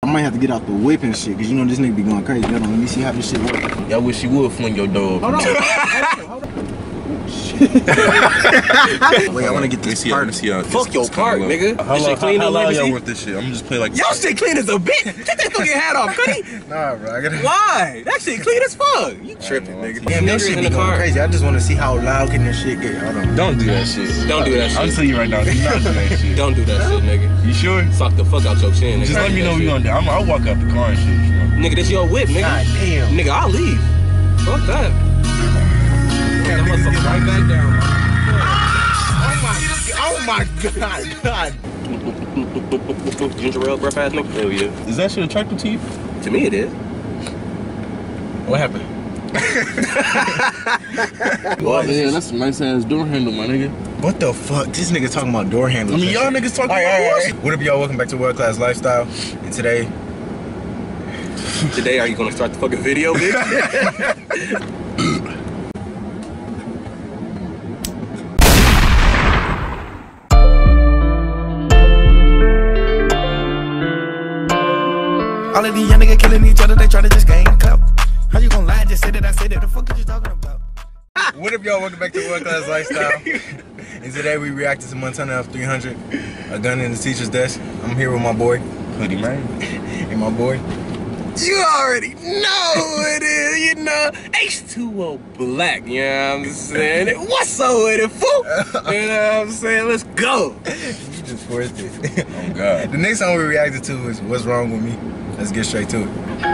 might have to get out the whip and shit, cause you know this nigga be going crazy. Hold on, let me see how this shit works. Yeah, I wish you would fling your dog. Hold on. Wait, I wanna get this part. Fuck your part, nigga. How long y'all want this shit? I'm gonna just play like y'all shit clean as a bitch. Get that fucking hat off, Cuddy. Nah, bro, I gotta. Why? That shit clean as fuck. You tripping, nigga. Damn, that shit be going crazy. I just wanna see how loud can this shit get. Hold on. Don't do that shit. Don't do that shit. I'm telling you right now, do not do that shit. Don't do that shit, nigga. You sure? Sock the fuck out your chin, nigga. Just let me know what you gonna do. I'll walk out the car and shit. You know? Nigga, this your whip, nigga. God damn. Nigga, I'll leave. Fuck that. That motherfucker right back down. Oh my god. Ginger ale breath ass nigga. Hell yeah. Is that shit attractive to you? To me, it is. What happened? What? Yeah, that's a nice ass door handle, my nigga. What the fuck? This nigga talking about door handles. I mean, y'all niggas talking about bullshit. What up, y'all? Welcome back to World Class Lifestyle. And today, Today, are you gonna start the fucking video, bitch? All of these young niggas killing each other, they try to just gain clout. How you gonna lie? Just say that I said that. The fuck are you talking about? what up, y'all? Welcome back to World Class Lifestyle. And today we reacted to Montana F300, a gun in the teacher's desk. I'm here with my boy, Hoodie man. and my boy. You already know it is, you know. H2O Black, you know what I'm saying? What's up with it, fool? You know what I'm saying? Let's go. You just forced it. Oh God. The next song we reacted to is What's Wrong With Me. Let's get straight to it.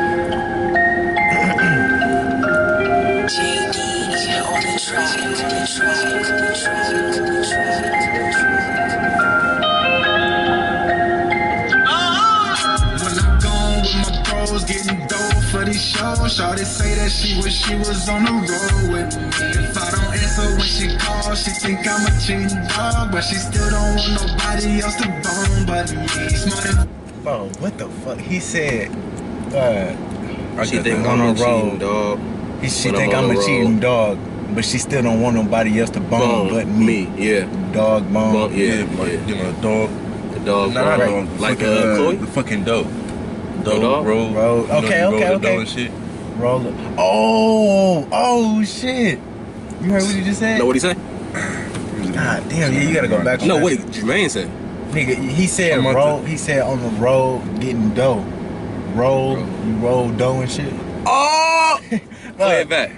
Getting dough for these shows. Shawty say that she wish she was on the road with me. If I don't answer when she calls, she think I'm a cheating dog, but she still don't want nobody else to bone but me. Smarter. Bro, what the fuck? He said, She think I'm a cheating dog. She think I'm a cheating dog, but she still don't want nobody else to bone but me. Yeah. Dog bone. Yeah, Like, you know, dog. The dog Nah, bone. dog. Like Fucking, Chloe? the fucking dope. Dog? Roll. Roll. You know, Okay, you roll okay, the okay. dough and shit. Roll it. Oh shit. You heard what he just said? Know what he say? God damn, yeah, you gotta go back. No, what did Jermaine say? Nigga, he said I'm roll. He said on the road getting dough. Roll, you roll dough and shit. Oh! Play it back.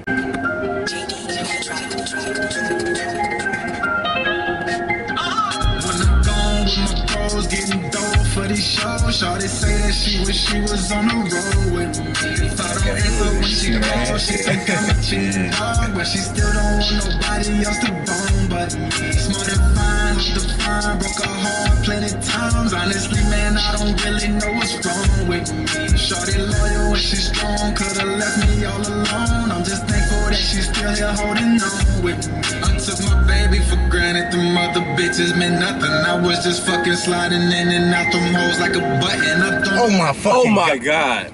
Getting dough for these shows. Shawty say that she wish she was on the road with me. If I don't answer when she calls, she think I'm a cheating dog, but she still don't want nobody else to bone but me. Smart and fine, hard to find, broke her heart plenty times. Honestly, man, I don't really know what's wrong with me. Shawty loyal and she's strong, could've left me all alone. I'm just thankful that she's still here holding on with me. I took my baby for granted, them other bitches meant nothing. I was just fucking sliding in and out them hoes like a button. Oh my fucking. Oh my God.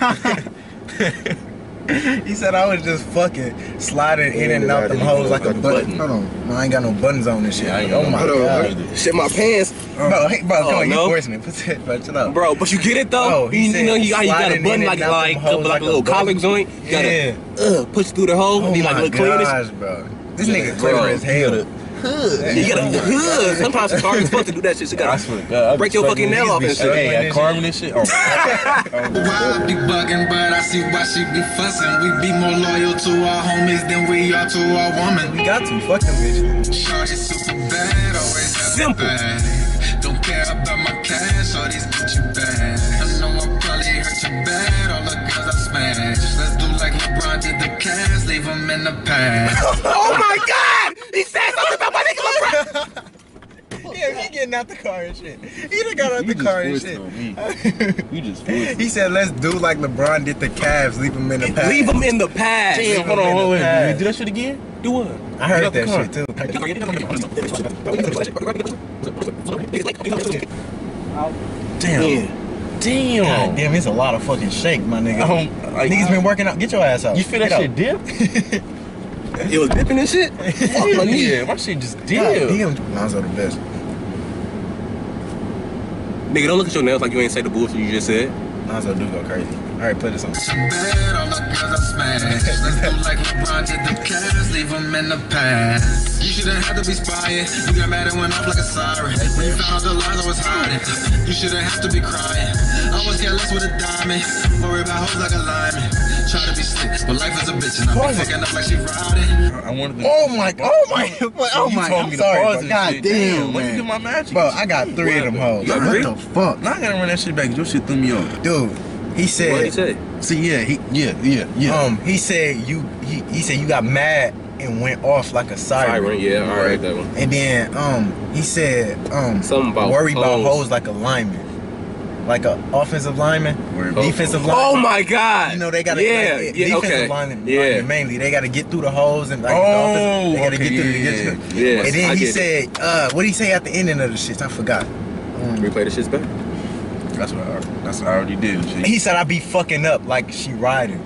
He said I was just fucking sliding in and out them hoes like a button. Hold on, no, I ain't got no buttons on this shit. Oh my god. Shit, my pants. Bro, hey, bro, come on, no. you forcing it. Put that, bro, chill out. Bro, but you get it though? Oh, he you know, you got a sliding button in like and out them hoes a little collar joint. You gotta push through the hole and be like, look clean. Gosh, bro. This nigga clever as hell. You gotta sometimes it's hard as fuck to do that shit. So you gotta break your fucking nail off and shit. Hey, I carving this shit. Oh. Why I be bugging, but I see why she be fussing. We be more loyal to our homies than we are to our woman. We got to fuck them bitches. Shorty super bad, always have Simple. bad. Don't care about my cash, shorty's get you bad. I know I probably hurt you bad, all the girls I smash. Let's do like LeBron did the Cavs, leave them in the past. Oh my God! He said something about my nigga LeBron. Yeah, he getting out the car and shit. He done got out the car and shit. You just forced He said, let's do like LeBron did the Cavs, leave him in the past. Leave him in the past. Damn, hold on, hold on. You do that shit again? Do what? I heard that shit too. Damn. Damn. God damn, it's a lot of fucking shake, my nigga. Niggas been working out. Get your ass out. You feel that Get shit out. dip? It was dipping and shit? Fuck my knee. Yeah, my shit just God dip. damn. Lonzo the best. Nigga, don't look at your nails like you ain't say the bullshit you just said. Lonzo do go crazy. Alright, play this song. Bad, all the girls I smash. Let's do like LeBron to the Cavs, leave them in the past. You shouldn't have to be spying. You got mad and went off like a siren. When you found out the lies I was hiding, you shouldn't have to be crying. I was careless with a diamond, worry about hoes like a lineman. Try to be slick, but life is a bitch and I be fucking up like she riding. I wanted to. Oh my, told me to sorry, pause bro. this God shit. damn, Let me do man. my magic. Bro, I got 3 of them hoes. You got What 3? the fuck? Now I gotta run that shit back. Your shit threw me off. Dude, he said. What'd he say? See, yeah, He said he said you got mad and went off like a siren. Siren, yeah, I read that one. And then he said Something about worry about hoes. hoes like a lineman. Like a offensive lineman, defensive lineman. Oh my God! You know they gotta defensive okay. lineman mainly. They gotta get through the holes and like they gotta get through the yeah. And then I he get it. said, what did he say at the ending of the shit? I forgot. Replay the shit's back. That's what I already did. Shit. He said I be fucking up like she riding.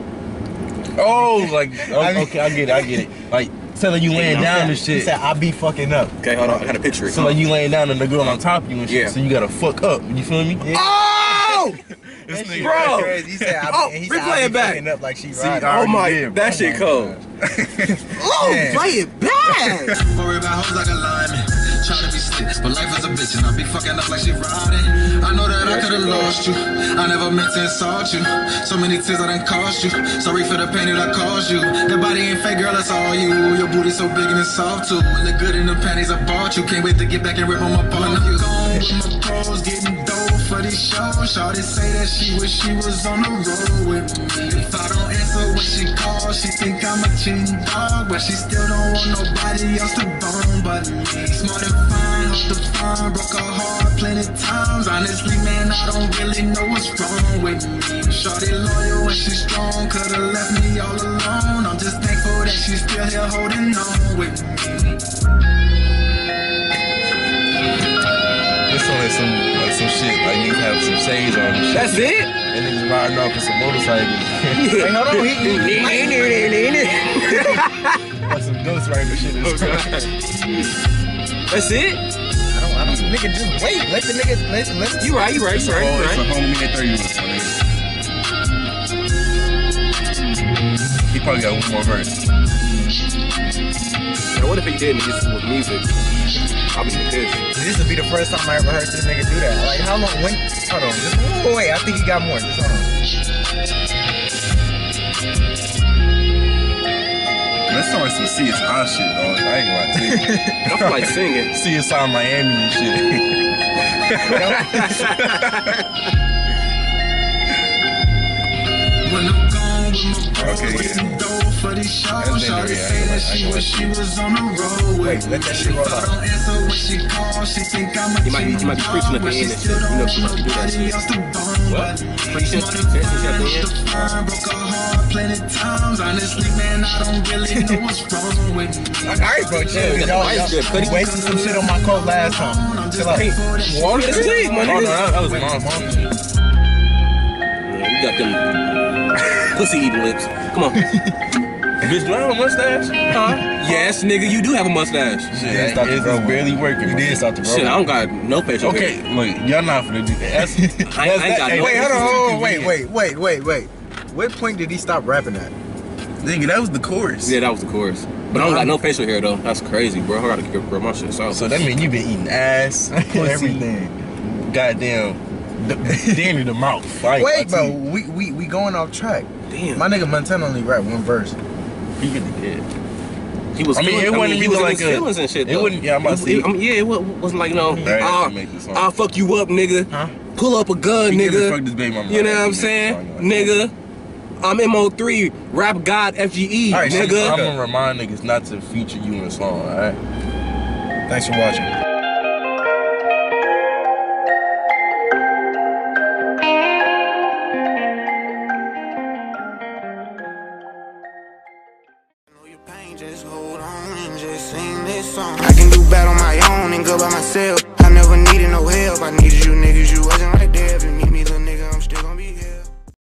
Oh, like okay, I get it. Like telling you laying down and He shit. said I be fucking up. Okay, hold on. I gotta picture it. So like you laying down and the girl on top of you and shit. Yeah. So you gotta fuck up. You feel me? Yeah. Oh! This nigga Bro! crazy. He said Replay I it be back. fucking up like she See, riding. Oh my, did, that shit cold. Oh, Play it back. Worry about hoes like a lineman. Try to be slick, but life is a bitch and I be fucking up like she riding. I know that I could've lost you. I never meant to insult you. So many tears I done cost you. Sorry for the pain that I caused you. That body ain't fake, girl, that's all you. Your booty so big and it's soft too. And the good in the panties I bought you. Can't wait to get back and rip on my partner. I'm gone with my pros, getting dough for these shows. Shawty say that she wish she was on the road with me. If I don't answer when she calls, she think I'm a cheating dog, but she still don't want nobody else to bone but me. Smart and fine, hard to find, broke her heart plenty times. Honestly, man, I don't really know what's wrong with me. Shawty loyal and she's strong, could've left me all alone. I'm just thankful that she's still here holding on with me. It's only some shit like you have some shades on and shit. That's it? And niggas riding off with some motorcycles. Hey, hold on, Like some ghost rider shit. That's it? I don't, nigga, just wait. Let the nigga, let You right. Oh, it's a homie that 30 minutes. He probably got one more verse. Now, what if he didn't? This was music. I'll be pissed. This would be the first time I ever heard this nigga do that. Like, how long? When? Hold on. Just wait. I think he got more. Just hold on. Let's start with some CSI shit, dog. I ain't gonna lie to you. I feel like singing. CSI Miami and shit. When I'm gone with my bros, Okay, yeah. getting dough for these shows. That's Shawty been say there, that yeah. she wish she was on the road with Wait, let that shit roll If I out. don't answer when she calls, she think I'm a You might be preaching at the but she end and still shit. You don't know want she must do that nobody shit. else to bone What? but me. Preaching? Smart and Preaching at the fine, end? fine, broke her heart plenty times. Honestly, man, I don't really know what's wrong with me. Alright, bro, chill. Yeah, Y'all, that's good. y'all wasted some shit on my coat last time. Chill out. Water this week, my Oh, no, nigga. that was my mom shit. Yeah, you got them pussy eating lips. Come on. Bitch, do I have a mustache? Huh? Yes, nigga, you do have a mustache. Shit, did start to it's grow one. barely working. You did start to grow. Shit, I don't got no facial hair. Okay, look, y'all not finna do that. That's, I ain't got no- Wait, hold this is on, too wait. convenient. What point did he stop rapping at? Nigga, that was the chorus. Yeah, that was the chorus. But I don't got no facial hair though. That's crazy, bro. I gotta grow my shit out. So that means you been eating ass, pussy, Everything. goddamn, damn near the mouth. Wait, bro, we going off track. Damn. My nigga Montana only rap one verse. He really did. He was. I mean, it wouldn't he be was in like his a- feelings and shit. it Though. wouldn't- yeah, I'm about to say- Yeah, it wasn't like Right, I can make this song. I'll fuck you up, nigga. Huh? Pull up a gun, He could've nigga. fucked this baby mama. You know what I'm He saying, made a song like nigga? I'm MO3, rap god FGE, All right, that. nigga. I'm gonna remind niggas not to feature you in a song, alright? Thanks for watching. Just hold on and just sing this song. I can do bad on my own and go by myself. I never needed no help. I needed you niggas, you wasn't right there. If you need me, little nigga, I'm still gonna be here.